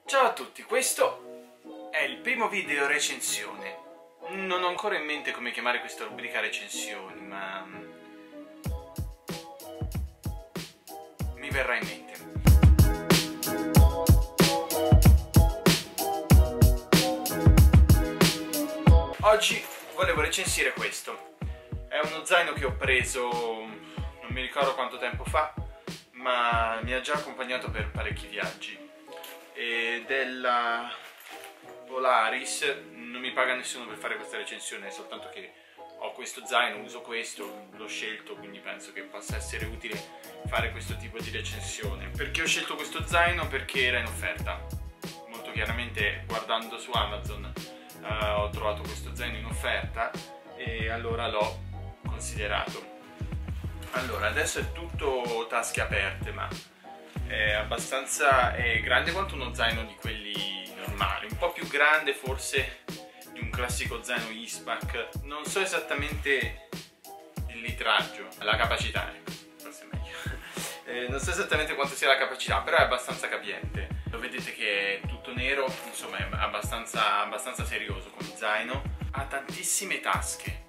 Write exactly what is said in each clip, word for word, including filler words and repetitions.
Ciao a tutti, questo è il primo video recensione. Non ho ancora in mente come chiamare questa rubrica recensioni, ma mi verrà in mente. Oggi volevo recensire questo. È uno zaino che ho preso, non mi ricordo quanto tempo fa, ma mi ha già accompagnato per parecchi viaggi. E della Polaris, non mi paga nessuno per fare questa recensione, è soltanto che ho questo zaino, uso questo, l'ho scelto, quindi penso che possa essere utile fare questo tipo di recensione. Perché ho scelto questo zaino? Perché era in offerta. Molto chiaramente, guardando su Amazon, uh, ho trovato questo zaino in offerta e allora l'ho considerato. Allora, adesso è tutto tasche aperte, ma è abbastanza è grande quanto uno zaino di quelli normali, un po' più grande forse di un classico zaino Ispac. Non so esattamente il litraggio, la capacità, ecco, forse è meglio. Eh, non so esattamente quanto sia la capacità, però è abbastanza capiente. Lo vedete che è tutto nero, insomma è abbastanza, abbastanza serioso come zaino. Ha tantissime tasche,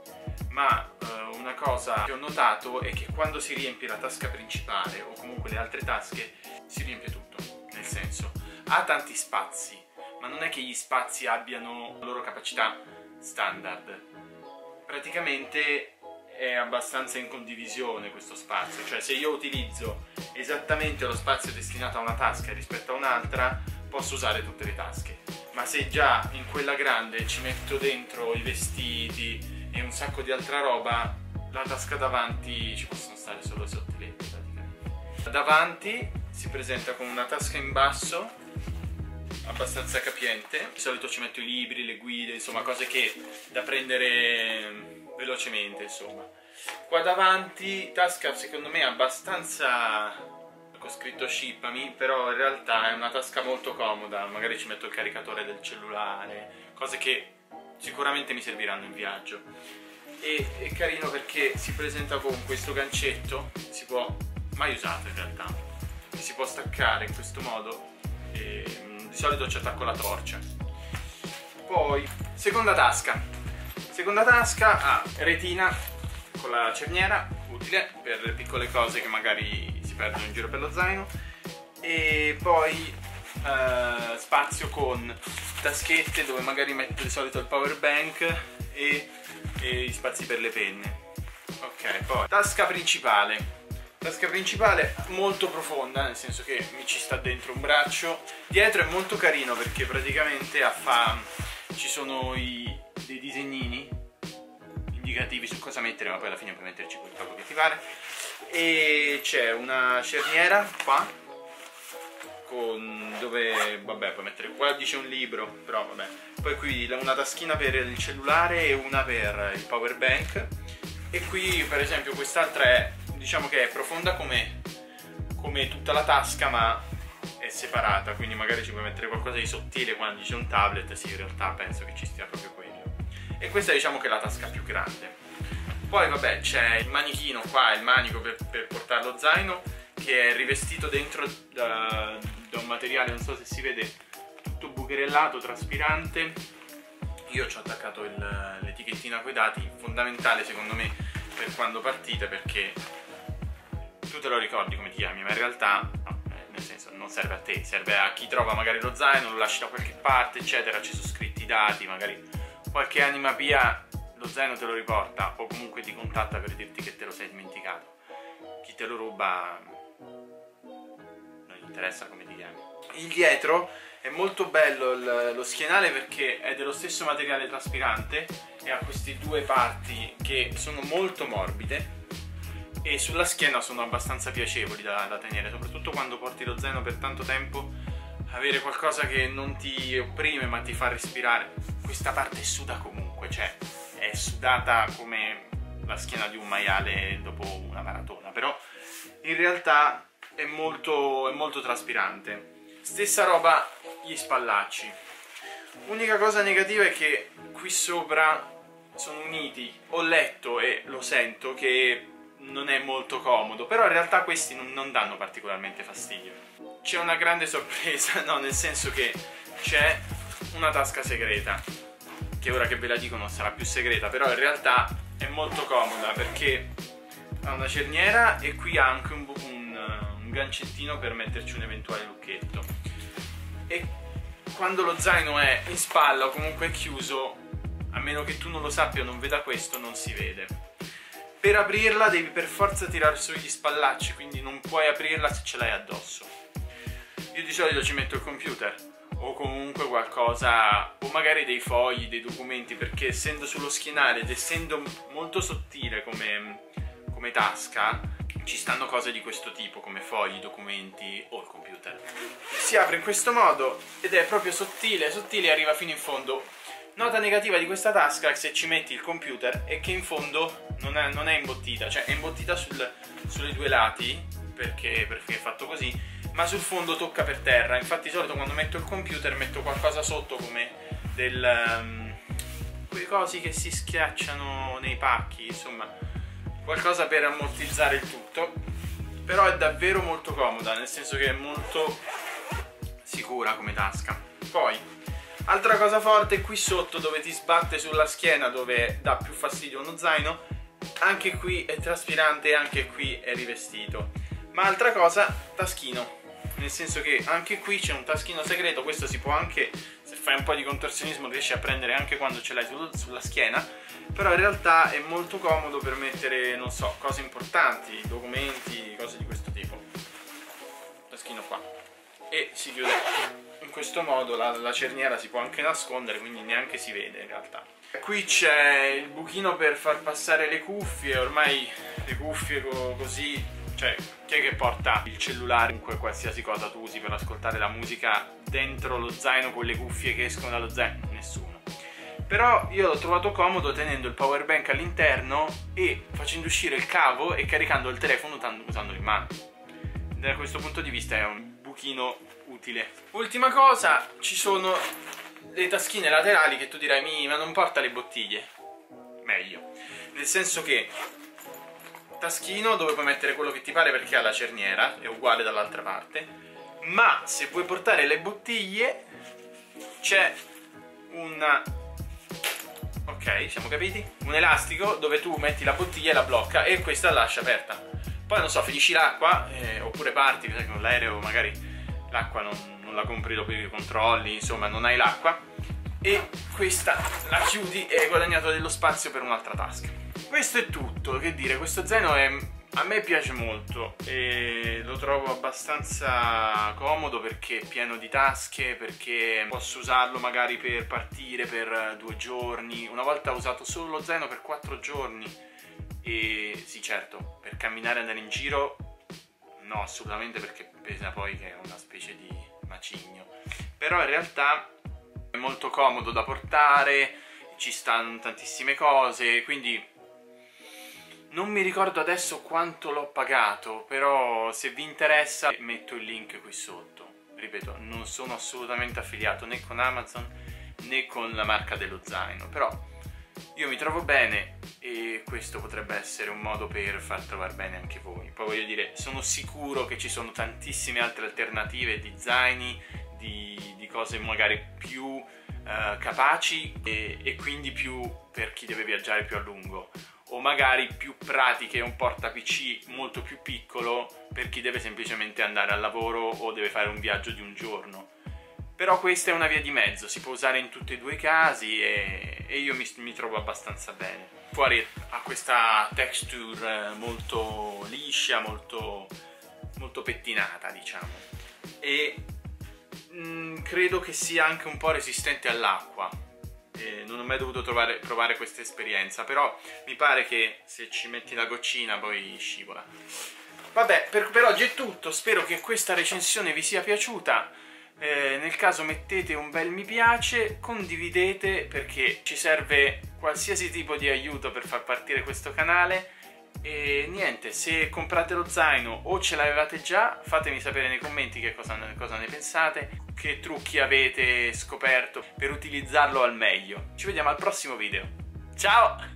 ma uh, una cosa che ho notato è che quando si riempie la tasca principale o comunque le altre tasche si riempie tutto, nel senso ha tanti spazi, ma non è che gli spazi abbiano la loro capacità standard. Praticamente è abbastanza in condivisione questo spazio, cioè se io utilizzo esattamente lo spazio destinato a una tasca rispetto a un'altra posso usare tutte le tasche, ma se già in quella grande ci metto dentro i vestiti e un sacco di altra roba, la tasca davanti ci possono stare solo i sottiletti praticamente. Davanti si presenta con una tasca in basso abbastanza capiente, di solito ci metto i libri, le guide, insomma cose che da prendere velocemente, insomma. Qua davanti tasca secondo me abbastanza, ho scritto shippami, però in realtà è una tasca molto comoda, magari ci metto il caricatore del cellulare, cose che sicuramente mi serviranno in viaggio. E è carino perché si presenta con questo gancetto, si può, mai usato in realtà, si può staccare in questo modo e di solito ci attacco la torcia. Poi seconda tasca seconda tasca ha retina con la cerniera, utile per piccole cose che magari si perdono in giro per lo zaino, e poi Uh, spazio con taschette dove magari metto di solito il power bank e, e gli spazi per le penne. Ok, poi tasca principale tasca principale molto profonda, nel senso che mi ci sta dentro un braccio. Dietro è molto carino perché praticamente a fa ci sono i, dei disegnini indicativi su cosa mettere, ma poi alla fine puoi metterci quello che ti pare, e c'è una cerniera qua con dove, vabbè, puoi mettere, qua dice un libro, però vabbè. Poi qui una taschina per il cellulare e una per il power bank, e qui per esempio quest'altra è, diciamo che è profonda come, come tutta la tasca, ma è separata, quindi magari ci puoi mettere qualcosa di sottile quando dice un tablet. Sì, in realtà penso che ci stia proprio quello. E questa diciamo che è la tasca più grande. Poi vabbè, c'è il manichino qua, il manico per, per portare lo zaino, che è rivestito dentro da, da un materiale, non so se si vede, tutto bucherellato, traspirante. Io ci ho attaccato l'etichettina coi dati, fondamentale secondo me per quando partite, perché tu te lo ricordi come ti chiami, ma in realtà no, nel senso non serve a te, serve a chi trova magari lo zaino, lo lasci da qualche parte eccetera, ci sono scritti i dati, magari qualche anima via lo zaino te lo riporta o comunque ti contatta per dirti che te lo sei dimenticato. Chi te lo ruba non gli interessa come ti chiami. Il dietro è molto bello, il, lo schienale, perché è dello stesso materiale traspirante e ha queste due parti che sono molto morbide e sulla schiena sono abbastanza piacevoli da, da tenere, soprattutto quando porti lo zaino per tanto tempo. Avere qualcosa che non ti opprime ma ti fa respirare. Questa parte suda comunque, cioè è sudata come la schiena di un maiale dopo una maratona, però in realtà è molto, è molto traspirante. Stessa roba gli spallacci. Unica cosa negativa è che qui sopra sono uniti. Ho letto e lo sento che non è molto comodo, però in realtà questi non, non danno particolarmente fastidio. C'è una grande sorpresa, no, nel senso che c'è una tasca segreta, che ora che ve la dico non sarà più segreta, però in realtà è molto comoda perché ha una cerniera e qui ha anche un, un, un gancettino per metterci un eventuale lucchetto. E quando lo zaino è in spalla o comunque è chiuso, a meno che tu non lo sappia o non veda questo, non si vede. Per aprirla devi per forza tirare su gli spallacci, quindi non puoi aprirla se ce l'hai addosso. Io di solito ci metto il computer o comunque qualcosa, o magari dei fogli, dei documenti, perché essendo sullo schienale ed essendo molto sottile come, come tasca, ci stanno cose di questo tipo come fogli, documenti o il computer. Si apre in questo modo ed è proprio sottile, sottile e arriva fino in fondo. Nota negativa di questa tasca, se ci metti il computer, è che in fondo non è, non è imbottita, cioè è imbottita sul, sui due lati perché, perché è fatto così, ma sul fondo tocca per terra. Infatti di solito quando metto il computer metto qualcosa sotto come del... Um, quei cosi che si schiacciano nei pacchi, insomma qualcosa per ammortizzare il tutto. Però è davvero molto comoda, nel senso che è molto sicura come tasca. Poi altra cosa forte, qui sotto dove ti sbatte sulla schiena, dove dà più fastidio uno zaino, anche qui è traspirante e anche qui è rivestito. Ma altra cosa, taschino, nel senso che anche qui c'è un taschino segreto. Questo si può anche, se fai un po' di contorsionismo, riesci a prendere anche quando ce l'hai sul, sulla schiena, però in realtà è molto comodo per mettere, non so, cose importanti, documenti, cose di questo tipo. Taschino qua. E si chiude in questo modo, la, la cerniera si può anche nascondere, quindi neanche si vede in realtà. Qui c'è il buchino per far passare le cuffie. Ormai le cuffie co così, cioè chi è che porta il cellulare, comunque qualsiasi cosa tu usi per ascoltare la musica dentro lo zaino con le cuffie che escono dallo zaino? Nessuno. Però io l'ho trovato comodo tenendo il power bank all'interno e facendo uscire il cavo e caricando il telefono usandolo in mano. Da questo punto di vista è un buchino utile. Ultima cosa, ci sono le taschine laterali che tu dirai mi, ma non porta le bottiglie. Meglio, nel senso che taschino dove puoi mettere quello che ti pare perché ha la cerniera, è uguale dall'altra parte, ma se vuoi portare le bottiglie c'è un... ok, siamo capiti? Un elastico dove tu metti la bottiglia e la blocca e questa la lascia aperta. Poi non so, finisci l'acqua eh, oppure parti, sai, con l'aereo magari l'acqua non, non la compri dopo i controlli, insomma non hai l'acqua, e questa la chiudi e hai guadagnato dello spazio per un'altra tasca. Questo è tutto, che dire, questo zaino è, a me piace molto e lo trovo abbastanza comodo perché è pieno di tasche, perché posso usarlo magari per partire per due giorni. Una volta ho usato solo lo zaino per quattro giorni e sì, certo, per camminare e andare in giro no, assolutamente, perché pesa poi che è una specie di macigno, però in realtà è molto comodo da portare, ci stanno tantissime cose, quindi non mi ricordo adesso quanto l'ho pagato, però se vi interessa metto il link qui sotto. Ripeto, non sono assolutamente affiliato né con Amazon né con la marca dello zaino, però io mi trovo bene e questo potrebbe essere un modo per far trovare bene anche voi. Poi voglio dire, sono sicuro che ci sono tantissime altre alternative di zaini, di, di cose magari più eh, capaci e, e quindi più per chi deve viaggiare più a lungo, o magari più pratiche, un porta P C molto più piccolo per chi deve semplicemente andare al lavoro o deve fare un viaggio di un giorno. Però questa è una via di mezzo, si può usare in tutti e due i casi e, e io mi, mi trovo abbastanza bene. Fuori ha questa texture molto liscia, molto, molto pettinata, diciamo, e mh, credo che sia anche un po' resistente all'acqua. Eh, non ho mai dovuto trovare, provare questa esperienza, però mi pare che se ci metti la goccina poi scivola. Vabbè, per, per oggi è tutto, spero che questa recensione vi sia piaciuta. Eh, nel caso mettete un bel mi piace, condividete perché ci serve qualsiasi tipo di aiuto per far partire questo canale. E niente, se comprate lo zaino o ce l'avevate già, fatemi sapere nei commenti che cosa, cosa ne pensate, che trucchi avete scoperto per utilizzarlo al meglio. Ci vediamo al prossimo video, ciao!